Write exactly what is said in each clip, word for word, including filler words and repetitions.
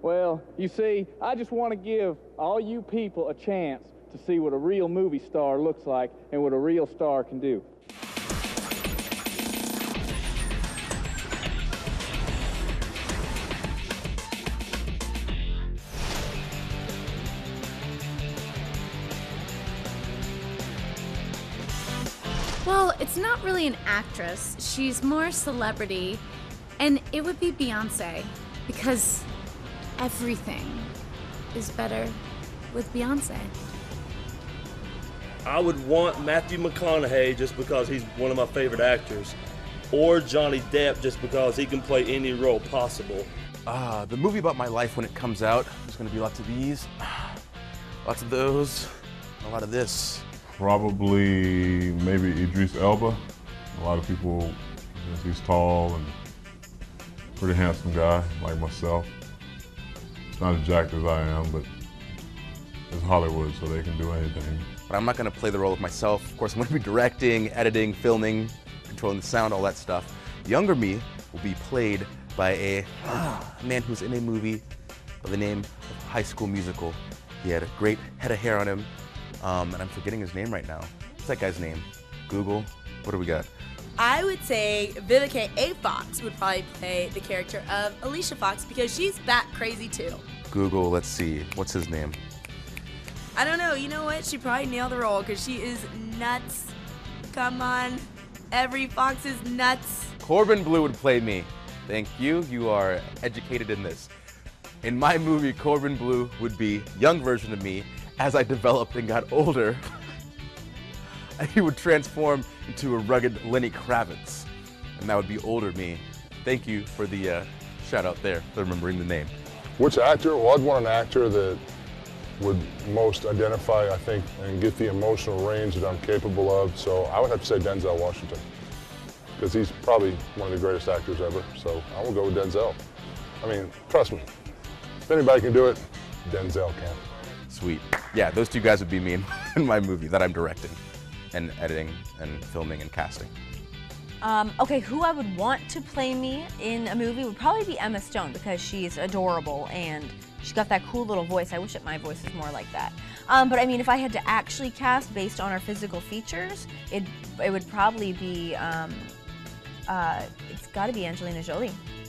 Well, you see, I just want to give all you people a chance to see what a real movie star looks like and what a real star can do. Well, it's not really an actress. She's more celebrity, and it would be Beyonce, because everything is better with Beyonce. I would want Matthew McConaughey just because he's one of my favorite actors, or Johnny Depp just because he can play any role possible. Uh, the movie about my life when it comes out, there's gonna be lots of these, lots of those, a lot of this. Probably maybe Idris Elba. A lot of people, because he's tall and pretty handsome guy like myself. Not as jacked as I am, but it's Hollywood, so they can do anything. But I'm not gonna play the role of myself. Of course, I'm gonna be directing, editing, filming, controlling the sound, all that stuff. Younger me will be played by a, uh, a man who's in a movie by the name of High School Musical. He had a great head of hair on him. Um, and I'm forgetting his name right now. What's that guy's name? Google? What do we got? I would say Vivica A. Fox would probably play the character of Alicia Fox because she's bat crazy too. Google, let's see. What's his name? I don't know. You know what? She probably nailed the role because she is nuts. Come on. Every Fox is nuts. Corbin Bleu would play me. Thank you. You are educated in this. In my movie, Corbin Bleu would be a young version of me. As I developed and got older, he would transform into a rugged Lenny Kravitz, and that would be older me. Thank you for the uh, shout out there, for remembering the name. Which actor? Well, I'd want an actor that would most identify, I think, and get the emotional range that I'm capable of. So I would have to say Denzel Washington, because he's probably one of the greatest actors ever. So I will go with Denzel. I mean, trust me, if anybody can do it, Denzel can. Sweet. Yeah, those two guys would be me in, in my movie that I'm directing and editing and filming and casting. Um, okay, who I would want to play me in a movie would probably be Emma Stone because she's adorable and she's got that cool little voice. I wish that my voice was more like that. Um, but I mean, if I had to actually cast based on her physical features, it, it would probably be, um, uh, it's gotta be Angelina Jolie.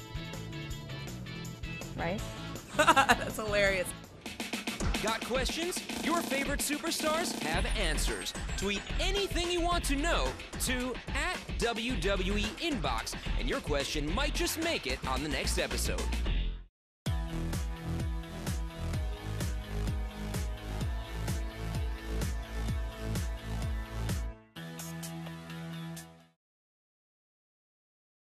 Right? That's hilarious. Got questions? Your favorite superstars have answers. Tweet anything you want to know to at W W E Inbox, and your question might just make it on the next episode.